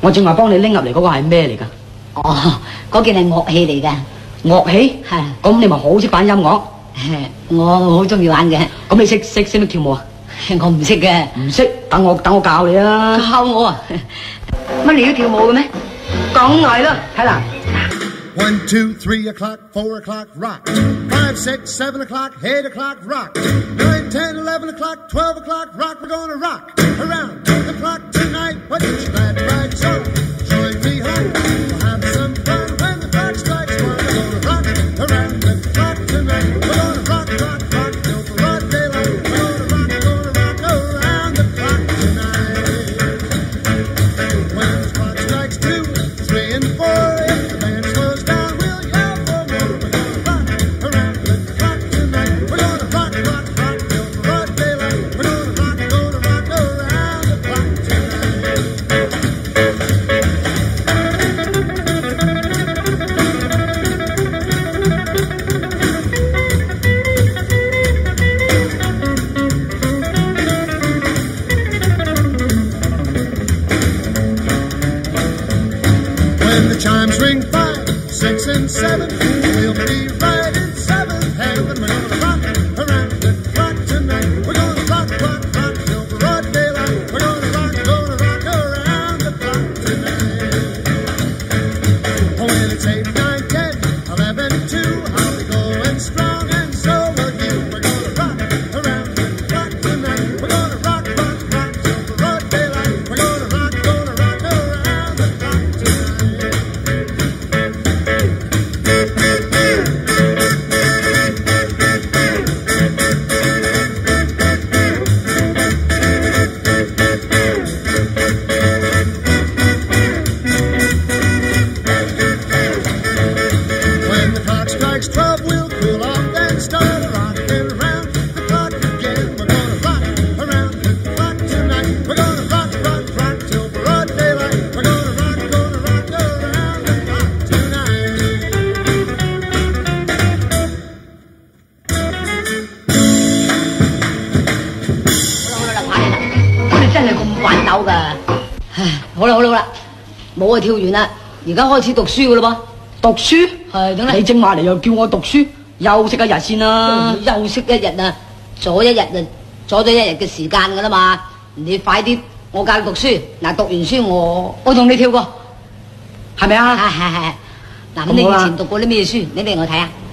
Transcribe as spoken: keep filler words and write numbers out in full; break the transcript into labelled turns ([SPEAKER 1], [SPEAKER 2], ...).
[SPEAKER 1] 我正話幫你拎入嚟嗰個係咩嚟㗎？
[SPEAKER 2] 哦，嗰件係樂器嚟㗎。
[SPEAKER 1] 樂器？係。咁你咪好識玩音樂？
[SPEAKER 2] 我我好中意玩嘅。
[SPEAKER 1] 咁你識識識唔識跳舞啊？
[SPEAKER 2] 我唔識嘅。
[SPEAKER 1] 唔識，等我等我教你啊！
[SPEAKER 2] 教我啊？乜你都跳舞嘅咩？
[SPEAKER 1] 梗係啦，睇嗱。
[SPEAKER 3] One, two, three o'clock, four o'clock, rock. Five, six, seven o'clock, eight o'clock, rock. Nine, ten, eleven o'clock, twelve o'clock, rock. We're gonna rock around the clock tonight. What is that right? So join me home. We'll have some fun when the clock strikes one. We're gonna rock around the clock tonight. We're gonna rock, rock, rock till the broad daylight. We're gonna rock, gonna rock around the clock tonight. When the clock strikes two, three, and four. When the chimes ring five, six, and seven, we'll be right in seventh heaven. We're gonna rock around the clock tonight. We're gonna rock, rock, rock till the broad daylight. We're gonna rock, gonna rock around the clock tonight. Oh, when it's eight, nine, ten, eleven, two, I'll be going strong, and so will you. We're gonna rock around the clock tonight. We're gonna rock, rock, rock till the broad daylight. We're gonna rock, gonna rock around the clock tonight. When the clock strikes twelve, we'll cool off and start rocking around the clock again. We're gonna rock around the clock tonight. We're gonna rock, rock, rock till broad daylight. We're gonna rock, gonna rock around the clock tonight.
[SPEAKER 2] 好啦好啦，玩你啦！我哋真係咁玩鬥㗎。唉，好啦好啦好啦，舞啊跳完啦，而家開始讀書㗎咯噃。
[SPEAKER 1] 讀書？
[SPEAKER 2] 係點咧？
[SPEAKER 1] 你正話嚟又叫我讀書，休息一日先啦。
[SPEAKER 2] 休息一日啊，阻一日啊，阻咗一日嘅時間㗎啦嘛。你快啲，我教你讀書。嗱，讀完書我我同你跳過，
[SPEAKER 1] 係咪啊？
[SPEAKER 2] 係係係。嗱，咁你以前讀過啲咩書？你俾我睇下。